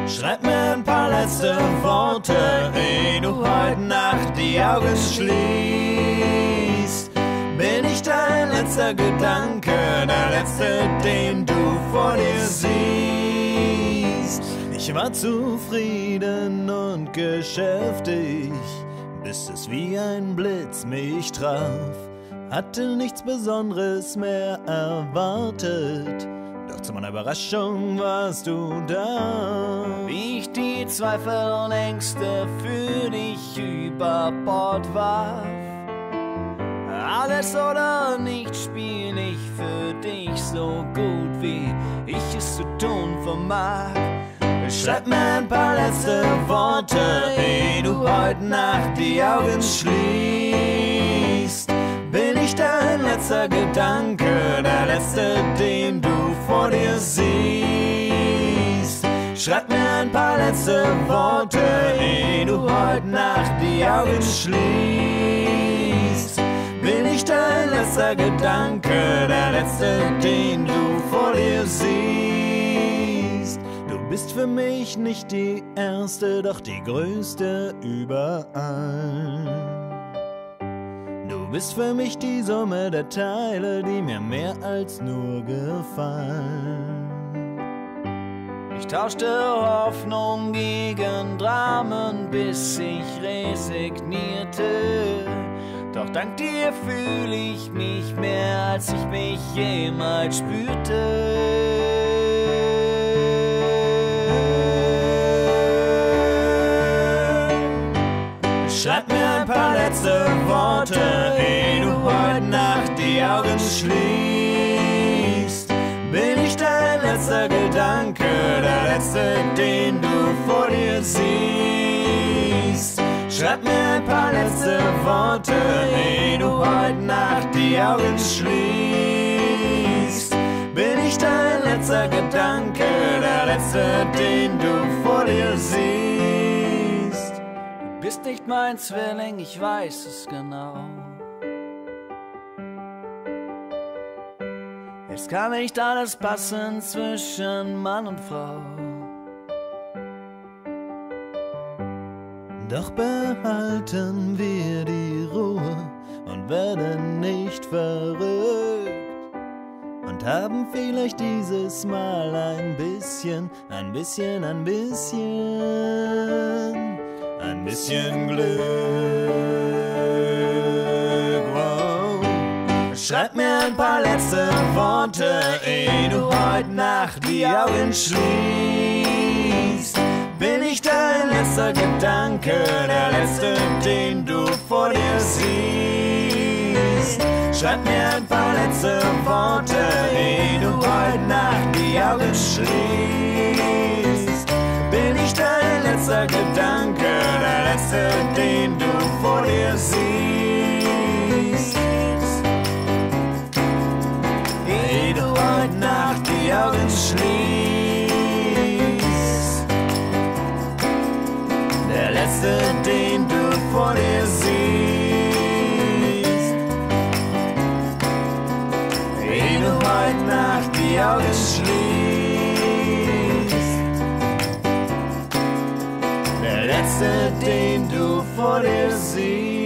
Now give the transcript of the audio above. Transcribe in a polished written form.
Schreib mir ein paar letzte Worte, ehe du heute Nacht die Augen schließt. Bin ich dein letzter Gedanke, der letzte, den du vor dir siehst. Ich war zufrieden und geschäftig, bis es wie ein Blitz mich traf. Hatte nichts Besonderes mehr erwartet, doch zu meiner Überraschung warst du da. Wie ich die Zweifel und Ängste für dich über Bord warf. Alles oder nichts spiel ich für dich so gut, wie ich es zu tun vermag. Schreib mir ein paar letzte Worte, ehe du heute Nacht die Augen schließt. Bin ich dein letzter Gedanke, der letzte, den du vor dir siehst. Schreib mir ein paar letzte Worte, ehe du heute Nacht die Augen schließt. Bin ich dein letzter Gedanke, der letzte, den du vor dir siehst. Du bist für mich nicht die erste, doch die größte überall. Du bist für mich die Summe der Teile, die mir mehr als nur gefallen. Ich tauschte Hoffnung gegen Dramen, bis ich resignierte. Doch dank dir fühle ich mich mehr, als ich mich jemals spürte. Schreib mir ein paar letzte Worte, ehe du heute Nacht die Augen schließt. Bin ich dein letzter Gedanke, der letzte, den du vor dir siehst. Schreib mir ein paar letzte Worte, ehe du heute Nacht die Augen schließt. Bin ich dein letzter Gedanke, der letzte, den du vor dir siehst. Du bist nicht mein Zwilling, ich weiß es genau. Es kann nicht alles passen zwischen Mann und Frau. Doch behalten wir die Ruhe und werden nicht verrückt und haben vielleicht dieses Mal ein bisschen Glück. Wow. Schreib mir ein paar letzte Worte, ehe du heute Nacht die Augen schließt. Bin ich dein letzter Gedanke, der letzte, den du vor dir siehst. Schreib mir ein paar letzte Worte, ehe du heute Nacht die Augen schließt. Bin ich dein letzter Gedanke, der letzte, den du vor dir siehst. Ehe du heute Nacht die Augen schließt. Der letzte, den du vor dir siehst. Ehe du heute Nacht die Augen schließt. Der letzte, den du vor dir siehst.